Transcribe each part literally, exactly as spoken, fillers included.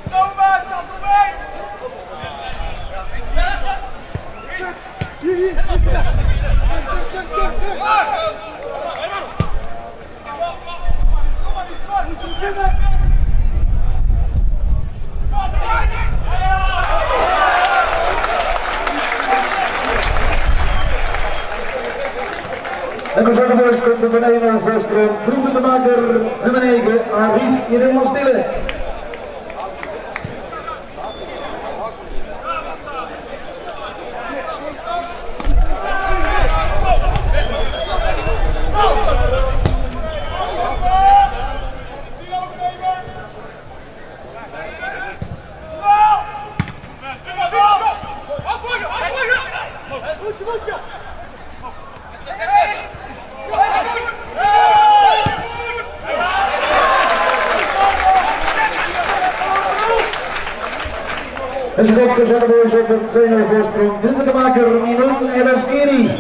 En we zijn de komt er beneden naar de voorsprong. Doelpuntenmaker nummer negen, Arif Jeroen Stille. En ze komt dus aan de boys op de twee nul voorsprong. Doelpuntenmaker Minon Eraskeri.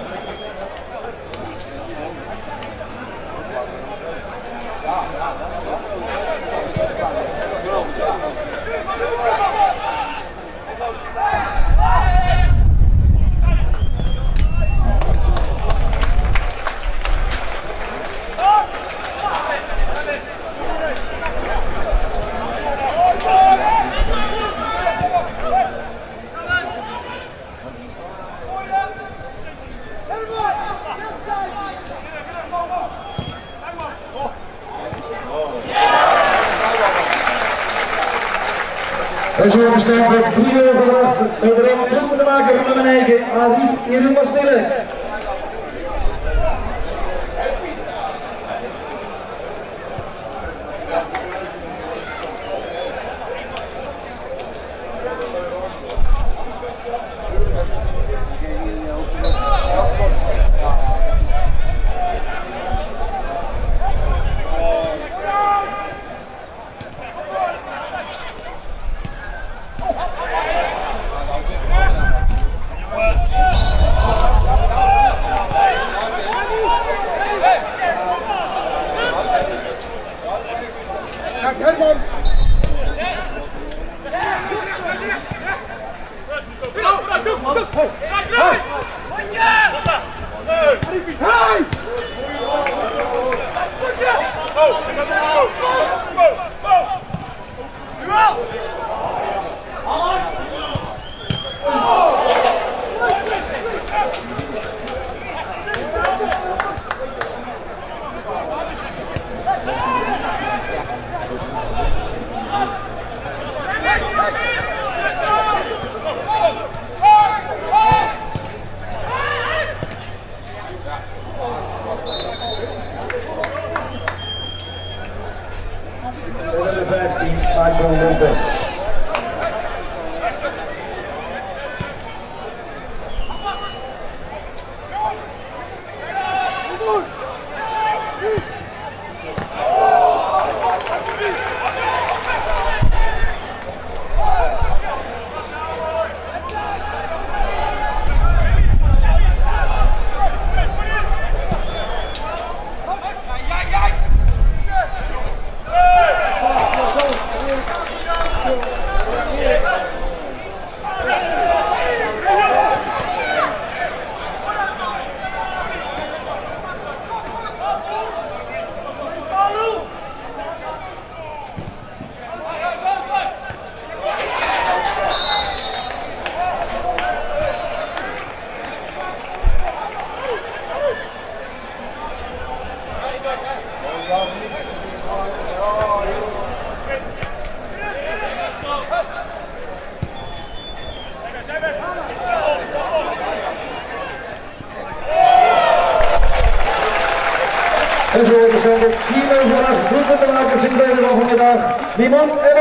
En zo hebben we staan voor drie nul gebracht. Met de rem terug te maken van nummer negen, Arif Jeroen Stille. vijftien, Michael Lopez. En zo is het vier nul voor acht doelpuntenmakers in de tweede van vanmiddag. Minon